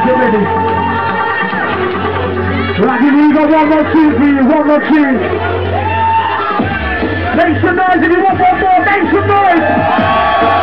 Get ready. Right, we got one more tune for you, one more tune. Make some noise if you want one more, make some noise!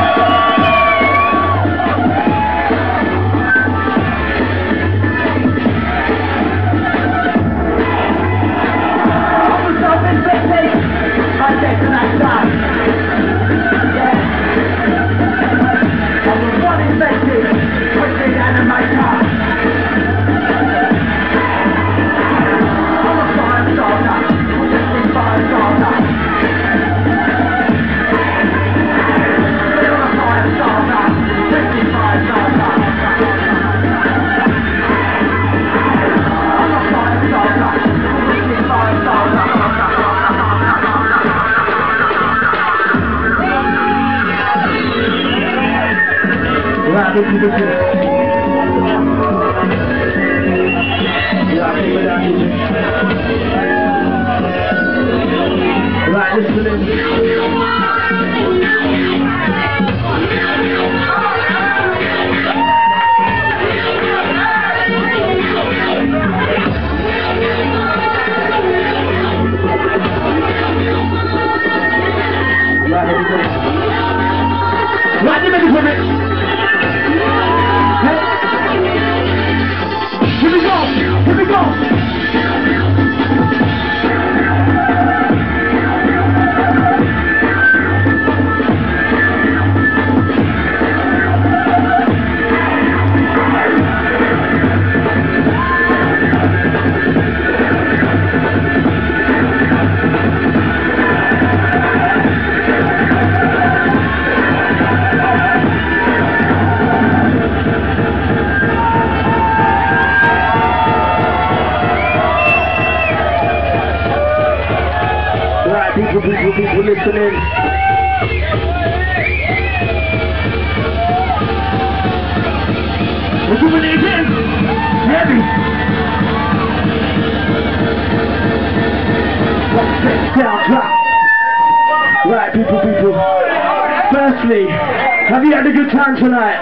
Right, listen in. Right, you ready for it? Here we go! Here we go! People listening. We're doing it again. Heavy. Down, drop. Right, people. Firstly, have you had a good time tonight?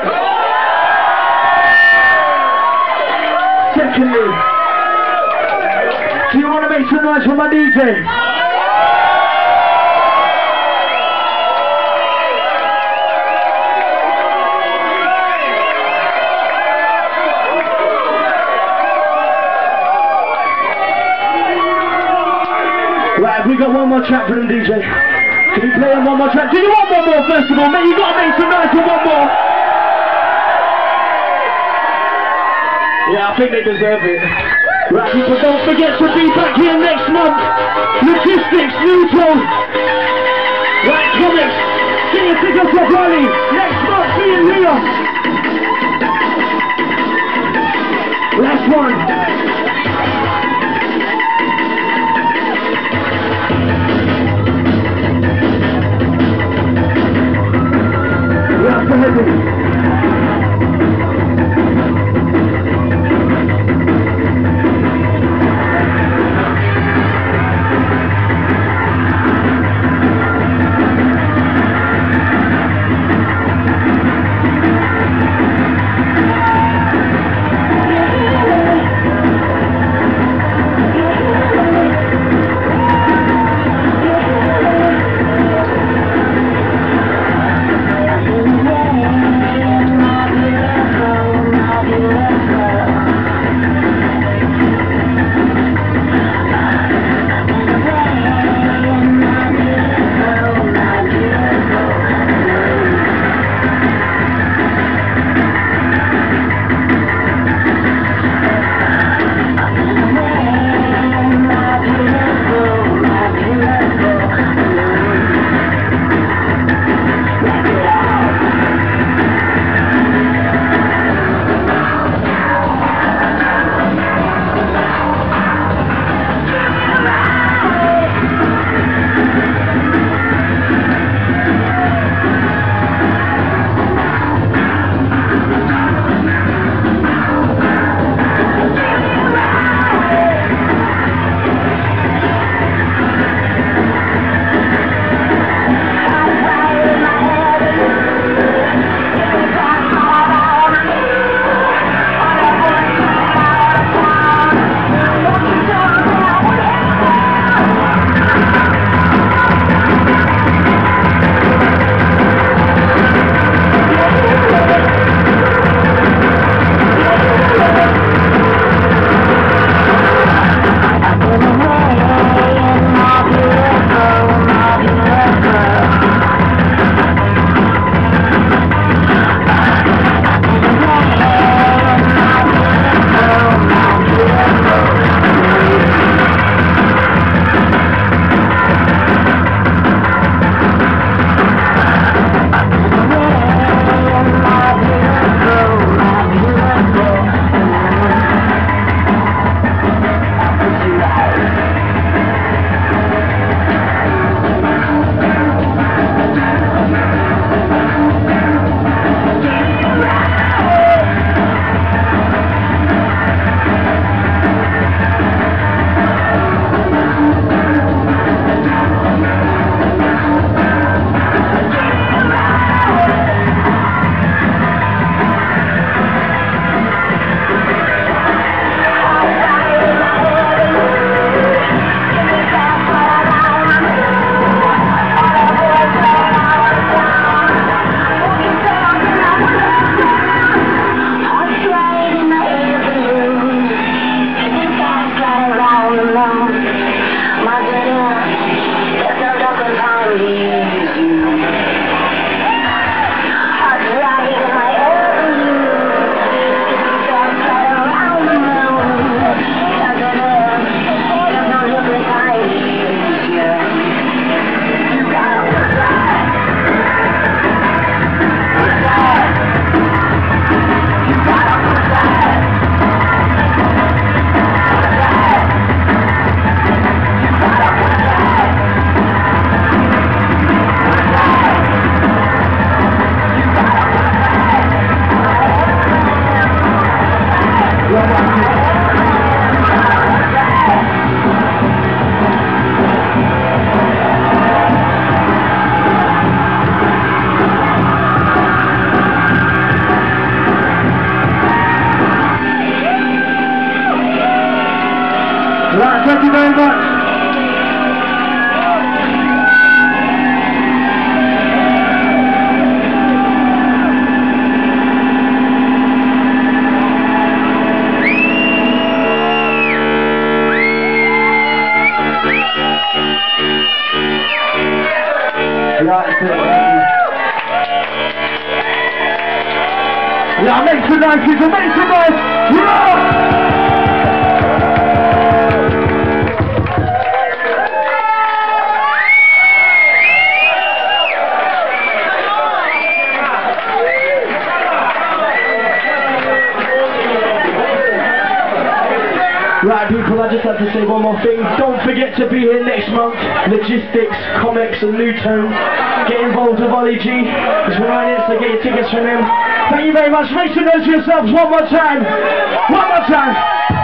Secondly, do you want to make some noise for my DJ? Right, we got one more track for them, DJ. Can we play them one more track? Do you want one more, first of all? Mate, you gotta make some noise for one more. Yeah, I think they deserve it. Right, people, don't forget to be back here next month. Logistics, Newton. Right, comics. Get your tickets for Rally. Next month, me and Leon. Last one. Heavy. Right, thank you very much. Yeah, make some noise, people, make some noise! Yeah! Right, people, I just have to say one more thing. Don't forget to be here next month. Logistics, comics and new tone. Get involved with Ollie G. He's running it, so get your tickets from him. Thank you very much. Make some noise for yourselves one more time. One more time.